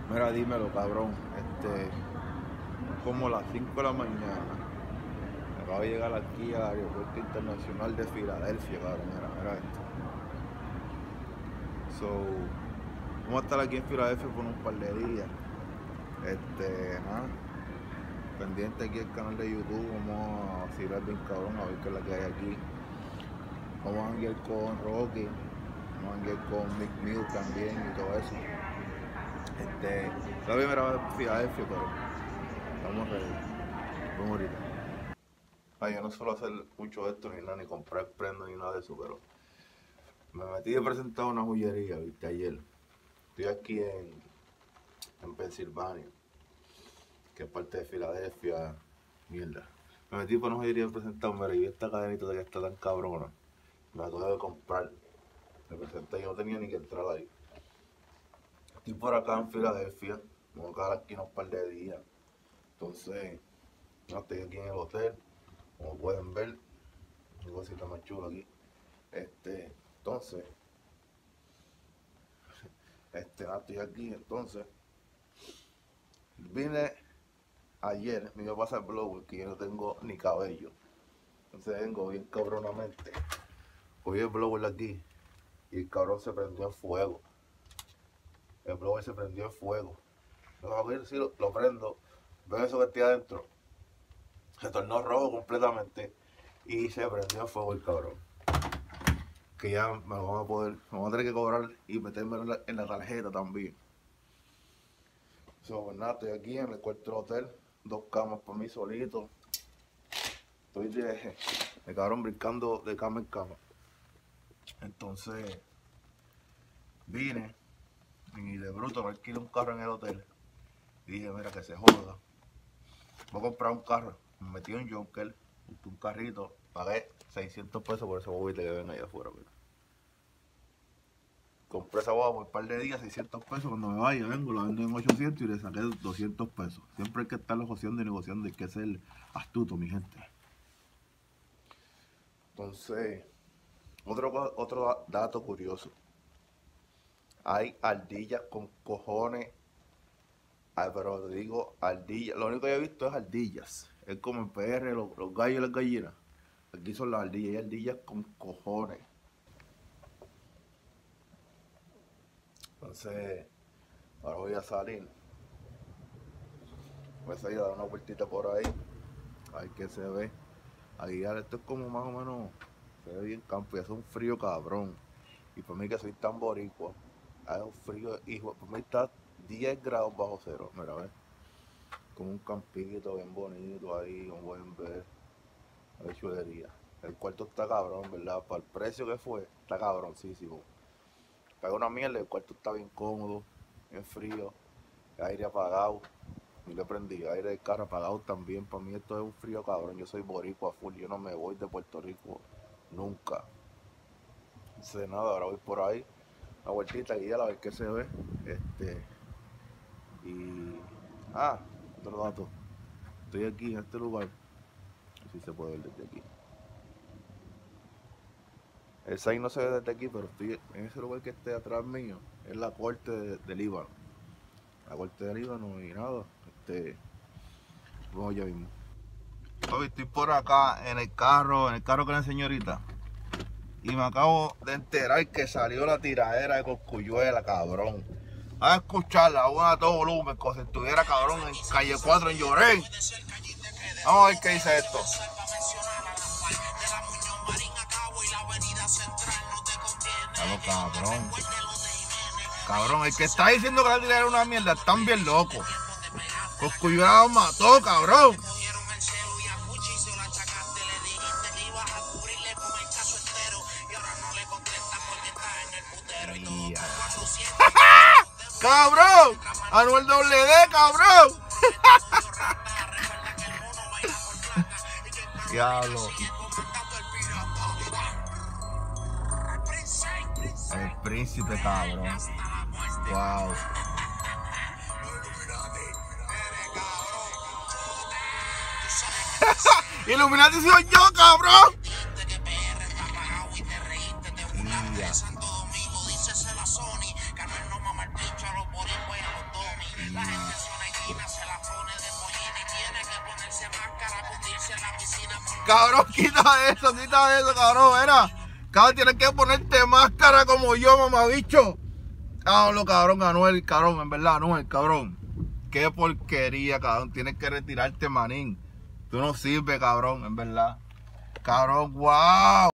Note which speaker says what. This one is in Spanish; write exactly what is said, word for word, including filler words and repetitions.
Speaker 1: Mira, dímelo, cabrón. Este, como las cinco de la mañana. Acabo de llegar aquí al aeropuerto internacional de Filadelfia, cabrón. Mira, mira esto. So, vamos a estar aquí en Filadelfia por un par de días. Este, nada. Pendiente aquí el canal de YouTube. Vamos a vacilar bien, cabrón, a ver qué es la que hay aquí. Vamos a janguear con Rocky. Vamos a janguear con Mick Mill también y todo eso. Este, es la primera vez en Filadelfia, pero estamos ready. Vamos ahorita. Ay, yo no suelo hacer mucho de esto ni nada, ni comprar prendas ni nada de eso, pero me metí de presentar una joyería, viste, ayer. Estoy aquí en, en Pensilvania, que es parte de Filadelfia, mierda. Me metí por una joyería de presentar, mira, y vi esta cadenita de que está tan cabrona. Me la tuve que comprar. Me presenté, yo no tenía ni que entrar ahí. Estoy por acá en Filadelfia, me voy a quedar aquí unos par de días. Entonces, no estoy aquí en el hotel. Como pueden ver, una cosita más chula aquí. Este, entonces, este, nada, estoy aquí, entonces. Vine ayer, me iba a pasar blower, que yo no tengo ni cabello. Entonces vengo bien cabronamente. Cogí el blower aquí y el cabrón se prendió en fuego. El blower se prendió en fuego. A ver si lo, lo prendo, veo eso que está adentro. Se tornó rojo completamente y se prendió a fuego el cabrón. Que ya me lo van a poder, me van a tener que cobrar y meterme en la, en la tarjeta también. So, pues nada, estoy aquí en el cuarto del hotel, dos camas para mí solito. Estoy de, de cabrón brincando de cama en cama. Entonces vine y de bruto me alquilé un carro en el hotel. Y dije, mira, que se joda. Voy a comprar un carro. Me metí en Jonker, busqué un carrito, pagué seiscientos pesos por ese bobite que ven ahí afuera. Mira. Compré esa boba por un par de días, seiscientos pesos. Cuando me vaya, vengo, la vendo en ochocientos y le saqué doscientos pesos. Siempre hay que estar negociando y negociando, hay que ser astuto, mi gente. Entonces, otro, otro dato curioso. Hay ardillas con cojones. Ay, pero te digo, ardillas. Lo único que he visto es ardillas. Es como en P R, los, los gallos y las gallinas. Aquí son las ardillas, y ardillas con cojones. Entonces, ahora voy a salir. Voy a salir a dar una vueltita por ahí. A ver qué se ve. Ahí esto es como más o menos, se ve bien campo y hace un frío cabrón. Y por mí que soy tan boricua, hace un frío, hijo, por mí está diez grados bajo cero, mira, a ver. Como un campito bien bonito ahí, como pueden ver. A ver, chulería. El cuarto está cabrón, ¿verdad? Para el precio que fue, está cabroncísimo. Paga una mierda, el cuarto está bien cómodo, bien frío, aire apagado. Y le prendí aire del carro apagado también. Para mí esto es un frío cabrón. Yo soy boricua full. Yo no me voy de Puerto Rico nunca. No sé nada, ahora voy por ahí. Una vueltita y a ver qué se ve. Este. Y. Ah, otro dato. Estoy aquí en este lugar. Si se puede ver desde aquí. El sign no se ve desde aquí, pero estoy en ese lugar que esté atrás mío. Es la corte de, de Líbano. La corte de Líbano y nada. Este. Vamos ya mismo. Hoy estoy por acá en el carro, en el carro con la señorita. Y me acabo de enterar que salió la tiradera de Cosculluela, cabrón. A escucharla, a todo volumen, como si estuviera cabrón en calle cuatro en Llorén. Vamos a ver qué dice esto. Claro, cabrón. Cabrón, el que está diciendo que la tiradera es una mierda, están bien locos. Cosculluela los mató, cabrón. ¡Cabrón! ¡Anuel doble D, cabrón! Diablo. El príncipe, cabrón. Wow. Illuminati soy yo, cabrón. Cabrón, quita eso, quita eso, cabrón, era. Cabrón, tienes que ponerte máscara como yo, mamabicho. Cabrón, cabrón, Anuel, cabrón, en verdad, Anuel, cabrón. Qué porquería, cabrón. Tienes que retirarte, manín. Tú no sirves, cabrón, en verdad. Cabrón, wow.